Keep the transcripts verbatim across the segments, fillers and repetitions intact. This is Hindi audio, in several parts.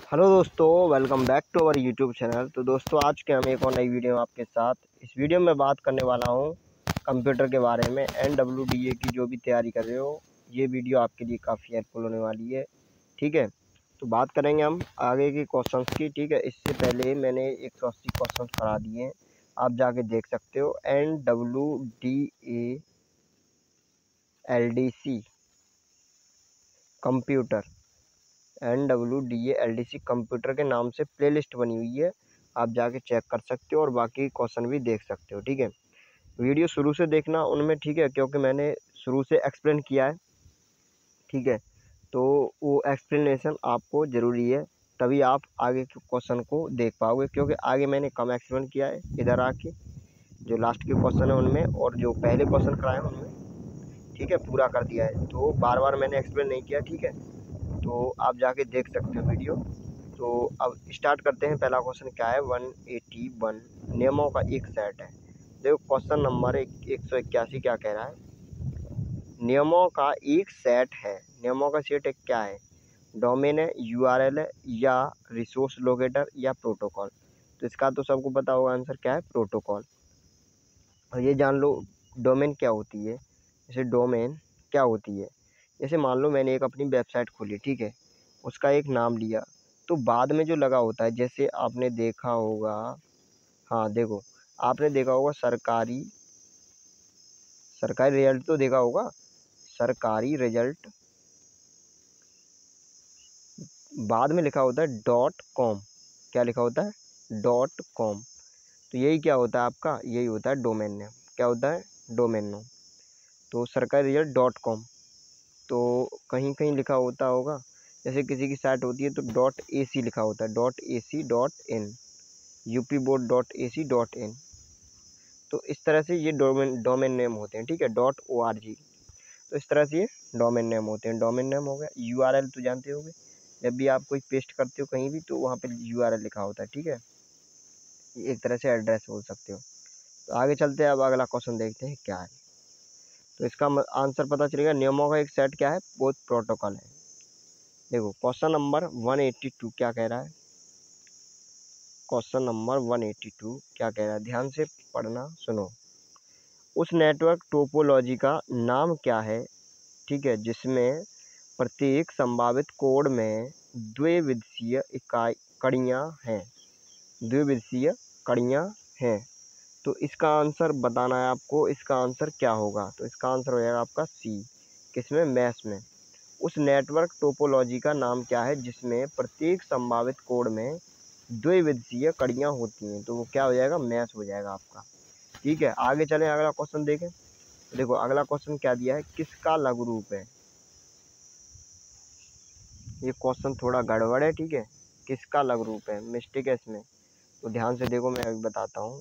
हेलो दोस्तों, welcome back to our YouTube channel. तो दोस्तों, आज के हम एक और नई वीडियो में आपके साथ इस वीडियो में बात करने वाला हूं कंप्यूटर के बारे में। एन डब्ल्यू डी ए की जो भी तैयारी कर रहे हो, ये वीडियो आपके लिए काफ़ी हेल्पफुल होने वाली है। ठीक है, तो बात करेंगे हम आगे के क्वेश्चंस की। ठीक है, इससे पहले मैंने एक सौ अस्सी क्वेश्चन करा दिए हैं, आप जाके देख सकते हो। N W D A L D C computer, N W D A L D C computer के नाम से प्लेलिस्ट बनी हुई है, आप जाके चेक कर सकते हो और बाकी क्वेश्चन भी देख सकते हो। ठीक है, वीडियो शुरू से देखना उनमें, ठीक है, क्योंकि मैंने शुरू से एक्सप्लेन किया है। ठीक है, तो वो एक्सप्लेनेशन आपको ज़रूरी है, तभी आप आगे के क्वेश्चन को देख पाओगे, क्योंकि आगे मैंने कम एक्सप्लेन किया है इधर आके, जो लास्ट के क्वेश्चन है उनमें और जो पहले क्वेश्चन कराए हैं उनमें। ठीक है, पूरा कर दिया है, तो बार बार मैंने एक्सप्लेन नहीं किया। ठीक है, तो आप जाके देख सकते हो वीडियो। तो अब स्टार्ट करते हैं। पहला क्वेश्चन क्या है, वन एटी वन नियमों का एक सेट है। देखो क्वेश्चन नंबर एक सौ इक्यासी क्या कह रहा है, नियमों का एक सेट है। नियमों का सेट एक क्या है, डोमेन है, यूआरएल है, या रिसोर्स लोकेटर, या प्रोटोकॉल। तो इसका तो सबको पता होगा आंसर क्या है, प्रोटोकॉल। और ये जान लो डोमेन क्या होती है। जैसे डोमेन क्या होती है, जैसे मान लो मैंने एक अपनी वेबसाइट खोली, ठीक है, उसका एक नाम लिया, तो बाद में जो लगा होता है, जैसे आपने देखा होगा, हाँ देखो, आपने देखा होगा सरकारी सरकारी रिजल्ट तो देखा होगा, सरकारी रिजल्ट बाद में लिखा होता है डॉट कॉम। क्या लिखा होता है, डॉट कॉम। तो यही क्या होता है आपका, यही होता है डोमेन नेम। क्या होता है, डोमेन नेम। तो सरकारी रिजल्ट डॉट कॉम, तो कहीं कहीं लिखा होता होगा, जैसे किसी की साइट होती है तो डॉट ए सी लिखा होता है, dot A C dot in, UP board dot A C dot in. तो इस तरह से ये डोमेन डोमेन नेम होते हैं। ठीक है, डॉट ओ आर जी। तो इस तरह से ये डोमेन नेम होते हैं। डोमेन नेम हो गया। यू आर एल तो जानते होगे, जब भी आप कोई पेस्ट करते हो कहीं भी तो वहाँ पे यू आर एल लिखा होता है। ठीक है, एक तरह से एड्रेस बोल सकते हो। तो आगे चलते हैं, अब अगला क्वेश्चन देखते हैं क्या है। तो इसका आंसर पता चलेगा, नियमों का एक सेट क्या है, वो प्रोटोकॉल है। देखो question number one eighty two क्या कह रहा है, question number one eighty two क्या कह रहा है, ध्यान से पढ़ना, सुनो। उस नेटवर्क टोपोलॉजी का नाम क्या है, ठीक है, जिसमें प्रत्येक संभावित कोड में द्विविधीय इकाई कड़ियाँ हैं, द्विविधीय कड़ियाँ हैं। तो इसका आंसर बताना है आपको, इसका आंसर क्या होगा। तो इसका आंसर हो जाएगा आपका सी, किसमें, मैश में। उस नेटवर्क टोपोलॉजी का नाम क्या है जिसमें प्रत्येक संभावित कोड में द्विविधीय कड़ियाँ होती हैं। तो वो क्या हो जाएगा, मैश हो जाएगा आपका। ठीक है, आगे चलें, अगला क्वेश्चन देखें। देखो अगला क्वेश्चन क्या दिया है, किसका लघु रूप है। ये क्वेश्चन थोड़ा गड़बड़ है। ठीक है, किसका लघु रूप है, मिस्टेक है इसमें, तो ध्यान से देखो, मैं अभी बताता हूँ।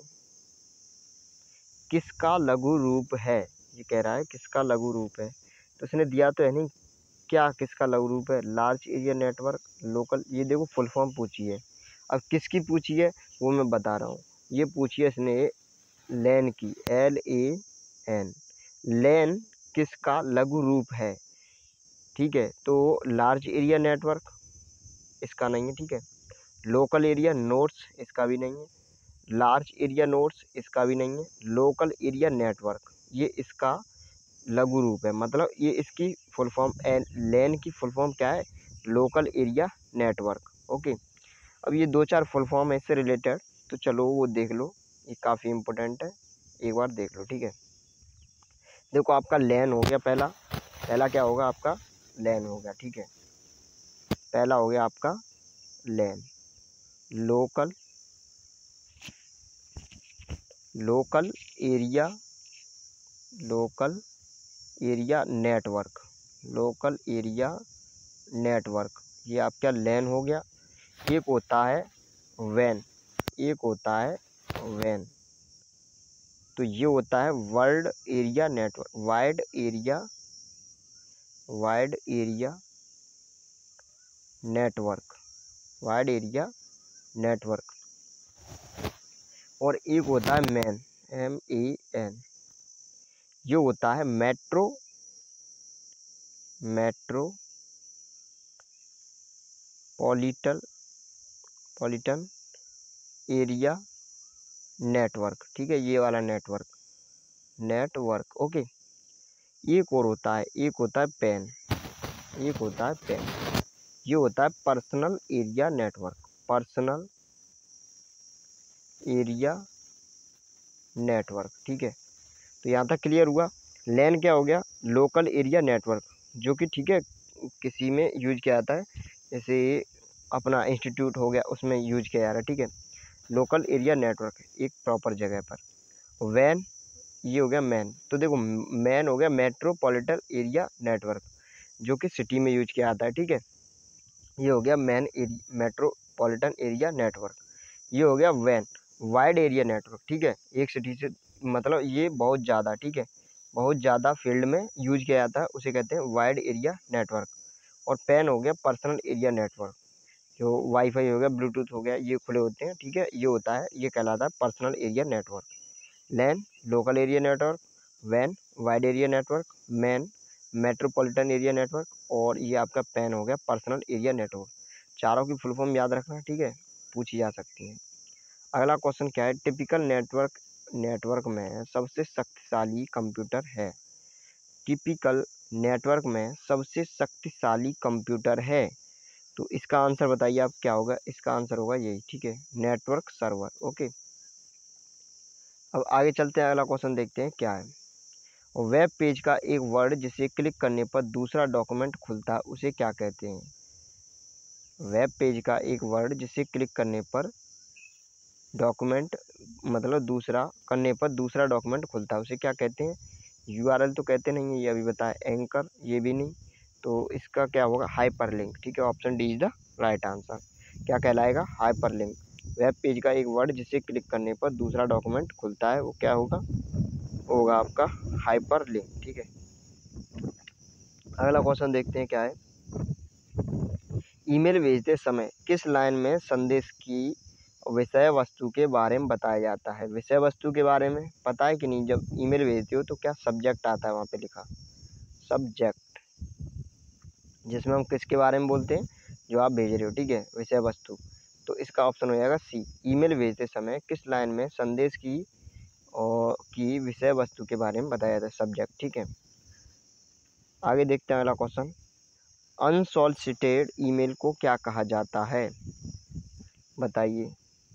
किसका लघु रूप है, ये कह रहा है किसका लघु रूप है, तो इसने दिया तो है नहीं क्या किसका लघु रूप है, लार्ज एरिया नेटवर्क, लोकल। ये देखो फुल फॉर्म पूछी है, अब किसकी पूछी है वो मैं बता रहा हूँ। ये पूछी है इसने लैन की, एल ए एन, लैन किसका लघु रूप है। ठीक है, तो लार्ज एरिया नेटवर्क इसका नहीं है। ठीक है, लोकल एरिया नोड्स इसका भी नहीं है, लार्ज एरिया नोड्स इसका भी नहीं है, लोकल एरिया नेटवर्क ये इसका लघु रूप है। मतलब ये इसकी फुल फॉर्म, लैन की फुल फॉर्म क्या है, लोकल एरिया नेटवर्क। ओके, अब ये दो चार फुल फॉर्म है इससे रिलेटेड, तो चलो वो देख लो, ये काफ़ी इम्पोर्टेंट है, एक बार देख लो। ठीक है, देखो आपका लैन हो गया, पहला पहला क्या होगा आपका, लैन हो गया। ठीक है, पहला हो गया आपका LAN, local local area local area network, local area network, ये आपका लैन हो गया। एक होता है वैन, एक होता है वैन, तो ये होता है world area network, wide area wide area network, wide area network. और एक होता है मैन, एम ए एन, ये होता है मेट्रो मेट्रो पॉलिटल मेट्रोपॉलिटन एरिया नेटवर्क, ठीक है, ये वाला नेटवर्क नेटवर्क ओके। एक और होता है, एक होता है पैन, एक होता है पैन, ये होता है personal area network, personal area network, ठीक है। तो यहाँ तक क्लियर हुआ। लैन क्या हो गया, लोकल एरिया नेटवर्क, जो कि ठीक है किसी में यूज किया जाता है, जैसे अपना इंस्टीट्यूट हो गया उसमें यूज किया जा रहा है, ठीक है। लोकल एरिया नेटवर्क एक प्रॉपर जगह पर। वैन ये हो गया मैन, तो देखो मैन हो गया मेट्रोपॉलिटन एरिया नेटवर्क, जो कि सिटी में यूज किया जाता है, ठीक है। ये हो गया MAN area metropolitan area network. ये हो गया वैन वाइड एरिया नेटवर्क, ठीक है, एक सिटी से मतलब ये बहुत ज़्यादा, ठीक है, बहुत ज़्यादा फील्ड में यूज किया जाता है, उसे कहते हैं वाइड एरिया नेटवर्क। और पैन हो गया पर्सनल एरिया नेटवर्क, जो वाईफाई हो गया, ब्लूटूथ हो गया, ये खुले होते हैं, ठीक है, ये होता है, ये कहलाता है personal area network. LAN local area network, वैन wide area network, MAN metropolitan area network, और ये आपका पैन हो गया पर्सनल एरिया नेटवर्क। चारों की फुल फॉर्म याद रखना, ठीक है, पूछी जा सकती है। अगला क्वेश्चन क्या है, टिपिकल नेटवर्क नेटवर्क में सबसे शक्तिशाली कंप्यूटर है। टिपिकल नेटवर्क में सबसे शक्तिशाली कंप्यूटर है, तो इसका आंसर बताइए आप क्या होगा। इसका आंसर होगा यही, ठीक है, नेटवर्क सर्वर ओके। अब आगे चलते हैं, अगला क्वेश्चन देखते हैं क्या है। वेब पेज का एक वर्ड जिसे क्लिक करने पर दूसरा डॉक्यूमेंट खुलता है, उसे क्या कहते हैं। वेब पेज का एक वर्ड जिसे क्लिक करने पर डॉक्यूमेंट मतलब दूसरा करने पर दूसरा डॉक्यूमेंट खुलता है, उसे क्या कहते हैं। यूआरएल तो कहते नहीं है, ये अभी बताया। एंकर ये भी नहीं, तो इसका क्या होगा, हाइपरलिंक, ठीक है, option D is the right answer. क्या कहलाएगा, हाइपरलिंक। वेब पेज का एक वर्ड जिसे क्लिक करने पर दूसरा डॉक्यूमेंट खुलता है, वो क्या होगा, होगा आपका हाइपरलिंक, ठीक है। अगला क्वेश्चन देखते हैं क्या है। ईमेल भेजते समय किस लाइन में संदेश की विषय वस्तु के बारे में बताया जाता है। विषय वस्तु के बारे में पता है कि नहीं, जब ईमेल भेजते हो तो क्या सब्जेक्ट आता है वहाँ पे लिखा, सब्जेक्ट, जिसमें हम किसके बारे में बोलते हैं, जो आप भेज रहे हो, ठीक है, विषय वस्तु। तो इसका ऑप्शन हो जाएगा सी, ईमेल भेजते समय किस लाइन में संदेश की और की विषय वस्तु के बारे में बताया जाता है, सब्जेक्ट, ठीक है। आगे देखते हैं अगला क्वेश्चन। अनसॉलिसिटेड ईमेल को क्या कहा जाता है, बताइए।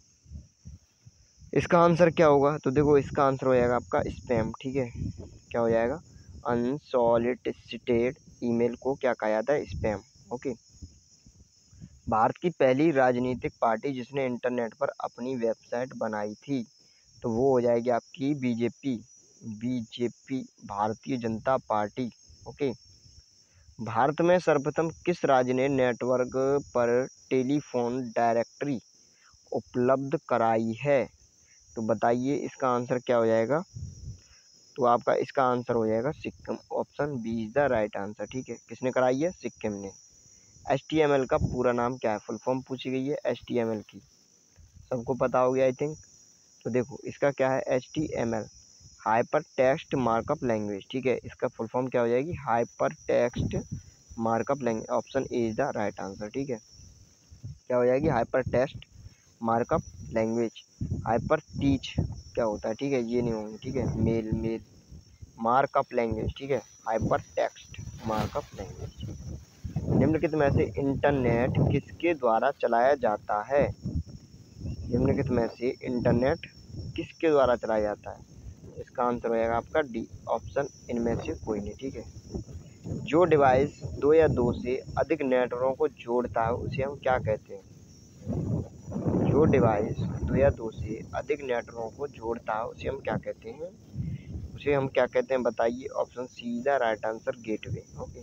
इसका आंसर क्या होगा, तो देखो इसका आंसर हो जाएगा आपका स्पैम, ठीक है। क्या हो जाएगा, अनसॉलिसिटेड ईमेल को क्या कहा जाता है, स्पैम ओके। भारत की पहली राजनीतिक पार्टी जिसने इंटरनेट पर अपनी वेबसाइट बनाई थी, तो वो हो जाएगी आपकी BJP, BJP Bharatiya Janata party okay. Bharat में सर्वप्रथम किस राज्य ने नेटवर्क पर टेलीफोन डायरेक्टरी उपलब्ध कराई है, तो बताइए इसका आंसर क्या हो जाएगा। तो आपका इसका आंसर हो जाएगा Sikkim, option B is the right answer, ठीक है। किसने कराई है, सिक्किम ने। एच टी एम एल का पूरा नाम क्या है, फुल फॉर्म पूछी गई है एच टी एम एल की, सबको पता हो गया आई थिंक। तो देखो इसका क्या है, H T M L hyper text markup language, ठीक है। इसका फुल फॉर्म क्या हो जाएगी, hyper text markup language, option A is the right answer, ठीक है। क्या हो जाएगी, hyper text markup language. Hyper teach क्या होता है, ठीक है, ये नहीं होंगे, ठीक है, मेल मेल मार्कअप लैंग्वेज, ठीक है, हाइपर टेक्स्ट मार्कअप लैंग्वेज। निम्नलिखित में से इंटरनेट किसके द्वारा चलाया जाता है, निम्नलिखित में से इंटरनेट किसके द्वारा चलाया जाता है। इसका आंसर हो जाएगा आपका डी, ऑप्शन इनमें से कोई नहीं, ठीक है। जो डिवाइस दो या दो से अधिक नेटवर्कों को जोड़ता है उसे हम क्या कहते हैं। जो डिवाइस दो या दो से अधिक नेटवर्कों को जोड़ता है उसे हम क्या कहते हैं, उसे हम क्या कहते हैं बताइए। Option C the right answer, gateway okay.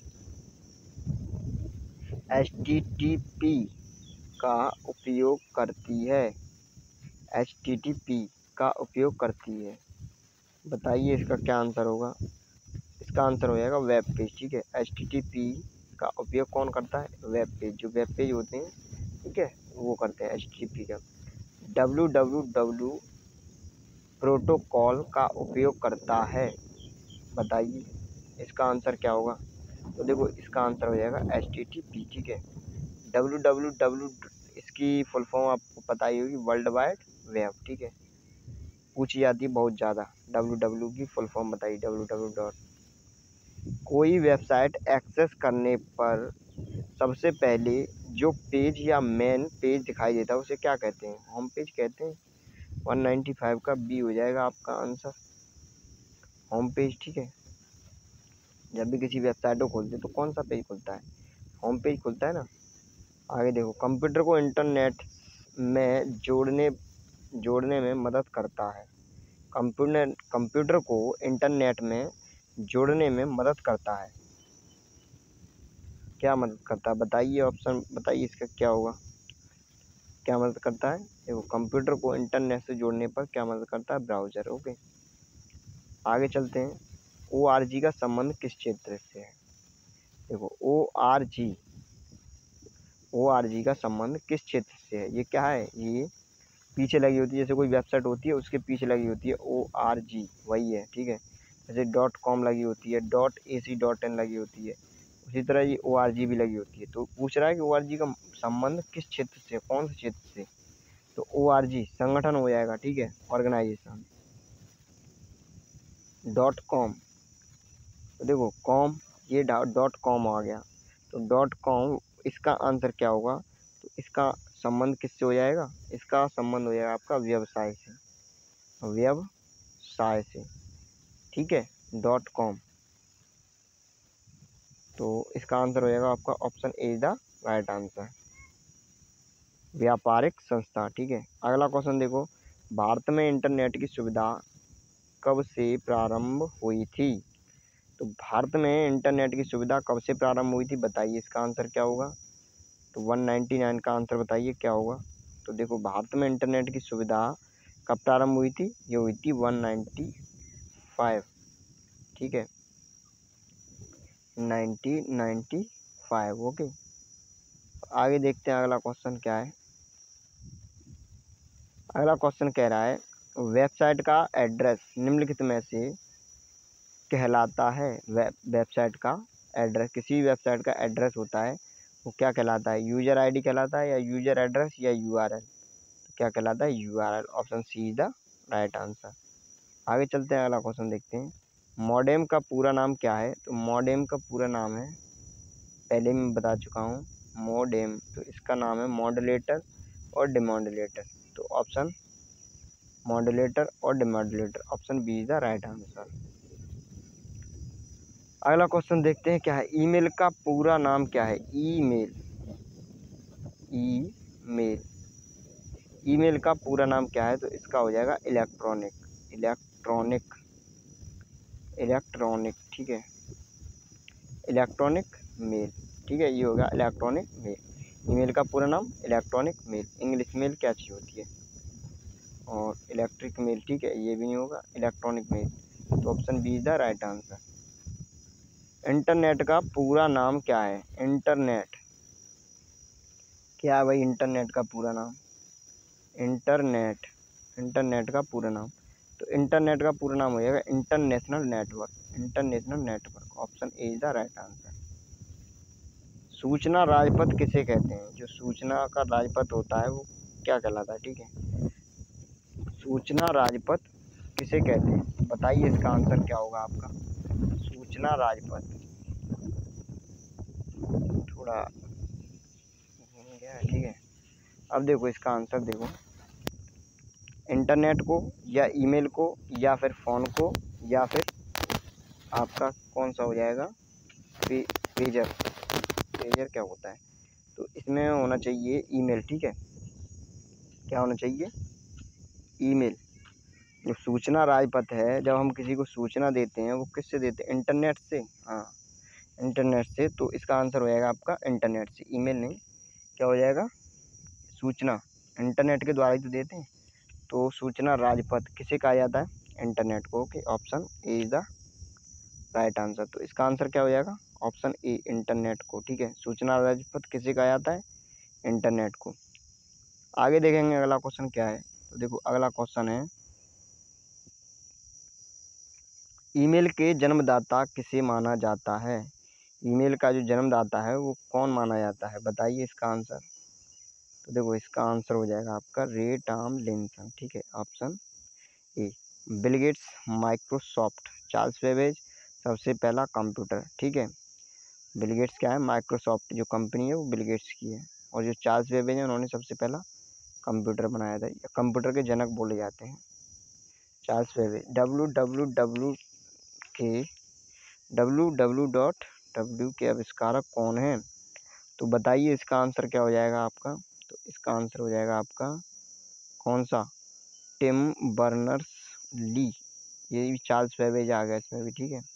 H T T P का उपयोग करती है, एच टी टी पी का उपयोग करती है, बताइए इसका क्या आंसर होगा। इसका आंसर हो जाएगा वेब पेज, ठीक है। एच टी टी पी का उपयोग कौन करता है, वेब पेज, जो वेब पेज होते हैं, ठीक है, वो करते हैं एच टी टी पी का। डब्ल्यू डब्ल्यू डब्ल्यू प्रोटोकॉल का उपयोग करता है, बताइए इसका आंसर क्या होगा। तो देखो इसका आंसर हो जाएगा एच टी टी पी, ठीक है। डब्ल्यू डब्ल्यू डब्ल्यू इसकी फुल फॉर्म आपको पता ही होगी, वर्ल्ड वाइड वेब, ठीक है। पूछी जाती है बहुत ज़्यादा। डब्ल्यू डब्ल्यू की फुल फॉर्म बताइए, डब्ल्यू डब्ल्यू डॉट। कोई वेबसाइट एक्सेस करने पर सबसे पहले जो पेज या मेन पेज दिखाई देता है उसे क्या कहते हैं? होम पेज कहते हैं। वन नाइन्टी फाइव का बी हो जाएगा आपका आंसर, होम पेज, ठीक है। जब भी किसी वेबसाइट को खोलते हैं तो कौन सा पेज खुलता है? होम पेज खुलता है ना। आगे देखो, कंप्यूटर को इंटरनेट में जोड़ने जोड़ने में मदद करता है। कंप्यूटर कंप्यूटर को इंटरनेट में जोड़ने में मदद करता है। क्या मदद करता है बताइए, ऑप्शन बताइए इसका क्या होगा। क्या मदद करता है? देखो, कंप्यूटर को इंटरनेट से जोड़ने पर क्या मदद करता है? ब्राउज़र। ओके, आगे चलते हैं। ओ आर जी का संबंध किस क्षेत्र से है? देखो, O R G O R G का संबंध किस क्षेत्र से है? ये क्या है? ये पीछे लगी होती है, जैसे कोई वेबसाइट होती है उसके पीछे लगी होती है ओ आर जी, वही है, ठीक है। जैसे डॉट कॉम लगी होती है, डॉट ए सी डॉट इन लगी होती है, उसी तरह ये ओ आर जी भी लगी होती है। तो पूछ रहा है कि ओ आर जी का संबंध किस क्षेत्र से, कौन से क्षेत्र से? तो ओ आर जी संगठन हो जाएगा, ठीक है, ऑर्गेनाइजेशन। डॉट कॉम, तो देखो कॉम, ये डॉट कॉम आ गया, तो डॉट कॉम इसका आंसर क्या होगा? तो इसका संबंध किससे हो जाएगा? इसका संबंध हो जाएगा आपका व्यवसाय से, व्यवसाय से, ठीक है, डॉट कॉम। तो इसका आंसर हो जाएगा आपका option A is the right answer, व्यापारिक संस्था, ठीक है। अगला क्वेश्चन देखो, भारत में इंटरनेट की सुविधा कब से प्रारंभ हुई थी? तो भारत में इंटरनेट की सुविधा कब से प्रारंभ हुई थी बताइए, इसका आंसर क्या होगा? तो वन नाइन्टी नाइन का आंसर बताइए क्या होगा। तो देखो, भारत में इंटरनेट की सुविधा कब प्रारंभ हुई थी? ये हुई थी वन नाइन्टी फाइव, ठीक है, नाइन्टीन नाइन्टी फाइव। ओके, आगे देखते हैं अगला क्वेश्चन क्या है। अगला क्वेश्चन कह रहा है, वेबसाइट का एड्रेस निम्नलिखित में से कहलाता है? वेब वेबसाइट का एड्रेस, किसी वेबसाइट का एड्रेस होता है वो क्या कहलाता है? यूजर आईडी कहलाता है, या यूजर एड्रेस, या यूआरएल? तो क्या कहलाता है? URL. Option C is the right answer. आगे चलते हैं, अगला क्वेश्चन देखते हैं। मॉडेम का पूरा नाम क्या है? तो मॉडेम का पूरा नाम है, पहले मैं बता चुका हूँ, मॉडेम। तो इसका नाम है मॉडुलेटर और डिमॉडुलेटर। तो ऑप्शन मॉडुलेटर और demodulator, option B is the right answer. अगला क्वेश्चन देखते हैं क्या है। ईमेल का पूरा नाम क्या है? ईमेल, ईमेल, ईमेल का पूरा नाम क्या है? तो इसका हो जाएगा इलेक्ट्रॉनिक, इलेक्ट्रॉनिक, इलेक्ट्रॉनिक, ठीक है, इलेक्ट्रॉनिक मेल, ठीक है, ये होगा इलेक्ट्रॉनिक मेल। ईमेल का पूरा नाम इलेक्ट्रॉनिक मेल। इंग्लिश मेल क्या चीज़ होती है? और इलेक्ट्रिक मेल, ठीक है, ये भी नहीं होगा, इलेक्ट्रॉनिक मेल। तो option B is the right answer. Internet का पूरा नाम क्या है? इंटरनेट क्या है भाई? इंटरनेट का पूरा नाम, इंटरनेट, इंटरनेट का पूरा नाम, तो इंटरनेट का पूरा नाम हो जाएगा international network, international network. Option A is the right answer. सूचना राजपथ किसे कहते हैं? जो सूचना का राजपथ होता है वो क्या कहलाता है? ठीक है, सूचना राजपथ किसे कहते हैं बताइए, इसका आंसर क्या होगा आपका? सूचना राजपथ, थोड़ा घूम गया, ठीक है। अब देखो इसका आंसर, देखो, इंटरनेट को, या ईमेल को, या फिर फ़ोन को, या फिर आपका कौन सा हो जाएगा? पे, पेजर, पेजर क्या होता है? तो इसमें होना चाहिए ईमेल, ठीक है, क्या होना चाहिए? ईमेल। जो सूचना राजपथ है, जब हम किसी को सूचना देते हैं वो किससे देते हैं? इंटरनेट से, हाँ, इंटरनेट से। तो इसका आंसर हो जाएगा आपका इंटरनेट से, ईमेल नहीं। क्या हो जाएगा? सूचना, इंटरनेट के द्वारा ही तो देते हैं। तो सूचना राजपथ किसे कहा जाता है? इंटरनेट को। Okay, option A is the right answer. तो इसका आंसर क्या हो जाएगा? ऑप्शन ए, इंटरनेट को, ठीक है। सूचना राजपथ किसे कहा जाता है? इंटरनेट को। आगे देखेंगे अगला क्वेश्चन क्या है। तो देखो, अगला क्वेश्चन है, ईमेल के जन्मदाता किसे माना जाता है? ईमेल का जो जन्मदाता है वो कौन माना जाता है बताइए इसका आंसर। तो देखो इसका आंसर हो जाएगा आपका रे टॉमलिंसन, ठीक है, option A. Bill Gates, Microsoft, Charles Babbage सबसे पहला कंप्यूटर, ठीक है। बिल गेट्स क्या है, माइक्रोसॉफ्ट जो कंपनी है वो बिल गेट्स की है, और जो चार्ल्स बेबेज है उन्होंने सबसे पहला कंप्यूटर बनाया था, कंप्यूटर के जनक बोले जाते हैं Charles Babbage. W W W के डब्ल्यू डब्ल्यू डॉट डब्ल्यू के आविष्कारक कौन है? तो बताइए इसका आंसर क्या हो जाएगा आपका। तो इसका आंसर हो जाएगा आपका कौन सा, टिम बर्नर्स ली। ये भी चार्ल्स बेबेज आ गया इसमें भी, ठीक है।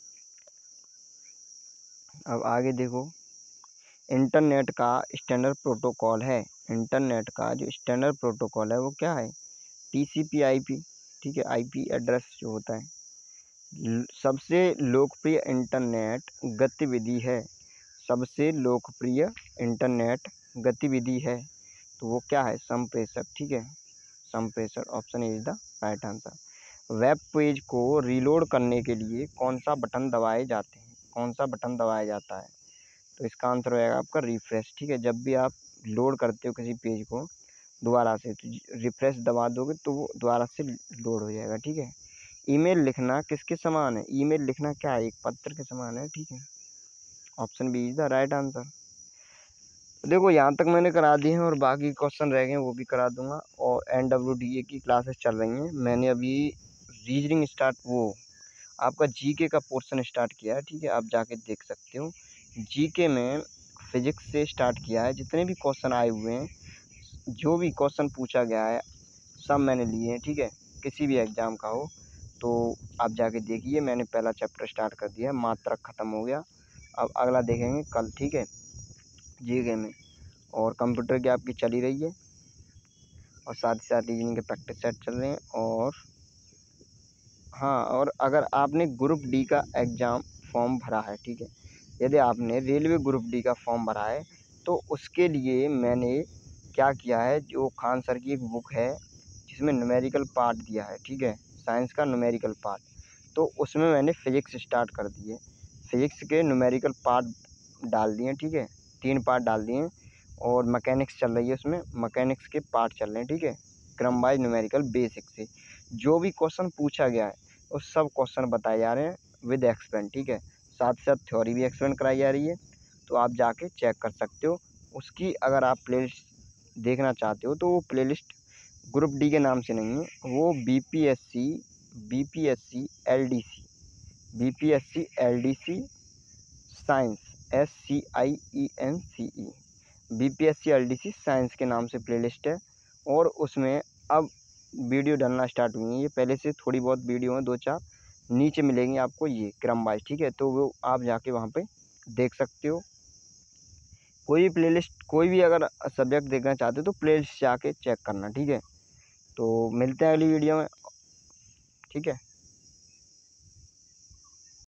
अब आगे देखो, इंटरनेट का स्टैंडर्ड प्रोटोकॉल है, इंटरनेट का जो स्टैंडर्ड प्रोटोकॉल है वो क्या है, टीसीपी आईपी, ठीक है, आईपी एड्रेस जो होता है। ल- सबसे लोकप्रिय इंटरनेट गतिविधि है, सबसे लोकप्रिय इंटरनेट गतिविधि है, तो वो क्या है, संप्रेषक, ठीक है, संप्रेषण, option is the right answer. Web page को रीलोड करने के लिए कौन सा बटन दबाए जाते हैं, कौन सा बटन दबाया जाता है? तो इसका आंसर हो जाएगा आपका रिफ्रेश, ठीक है। जब भी आप लोड करते हो किसी पेज को दोबारा से, तो रिफ्रेश दबा दोगे तो वो दोबारा से लोड हो जाएगा, ठीक है। ईमेल लिखना किसके समान है, ईमेल लिखना क्या है, एक पत्र के समान है, ठीक है, option B is the right answer. देखो यहाँ तक मैंने करा दी हैं, और बाकी क्वेश्चन रह गए हैं वो भी करा दूंगा। और एन डब्ल्यू डी ए की क्लासेस चल रही हैं, मैंने अभी रीजनिंग स्टार्ट, वो आपका जीके का पोर्शन स्टार्ट किया है, ठीक है, आप जाके देख सकते हो। जीके में फिजिक्स से स्टार्ट किया है, जितने भी क्वेश्चन आए हुए हैं, जो भी क्वेश्चन पूछा गया है सब मैंने लिए हैं, ठीक है, किसी भी एग्ज़ाम का हो तो आप जाके देखिए। मैंने पहला चैप्टर स्टार्ट कर दिया है, मात्रक ख़त्म हो गया, अब अगला देखेंगे कल, ठीक है, जीके में। और कंप्यूटर की आपकी चली रही है, और साथ ही साथ रीजनिंग के प्रैक्टिस सेट चल रहे हैं। और हाँ, और अगर आपने ग्रुप डी का एग्ज़ाम फॉर्म भरा है, ठीक है, यदि आपने रेलवे ग्रुप डी का फॉर्म भरा है तो उसके लिए मैंने क्या किया है, जो खान सर की एक बुक है जिसमें न्यूमेरिकल पार्ट दिया है, ठीक है, साइंस का न्यूमेरिकल पार्ट, तो उसमें मैंने फिजिक्स स्टार्ट कर दिए, फिजिक्स के न्यूमेरिकल पार्ट डाल दिए, ठीक है, तीन पार्ट डाल दिए। और मैकेनिक्स चल रही है, उसमें मैकेनिक्स के पार्ट चल रहे हैं, ठीक है, क्रम वाइज न्यूमेरिकल बेसिक से जो भी क्वेश्चन पूछा गया है वो सब क्वेश्चन बताए जा रहे हैं विद एक्सप्लेन, ठीक है, साथ साथ थ्योरी भी एक्सप्लेन कराई जा रही है, तो आप जाके चेक कर सकते हो। उसकी अगर आप प्लेलिस्ट देखना चाहते हो तो वो प्लेलिस्ट ग्रुप डी के नाम से नहीं है, वो B P S C B P S C L D C B P S C L D C science, S C I E N C E, B P S C L D C science के नाम से प्लेलिस्ट है। और उसमें अब वीडियो डालना स्टार्ट हुई है, ये पहले से थोड़ी बहुत वीडियो है, दो चार नीचे मिलेंगी आपको ये क्रम वाइज, ठीक है, तो वो आप जाके वहाँ पे देख सकते हो। कोई भी प्लेलिस्ट, कोई भी अगर सब्जेक्ट देखना चाहते हो तो प्लेलिस्ट जाके चेक करना, ठीक है। तो मिलते हैं अगली वीडियो में, ठीक है।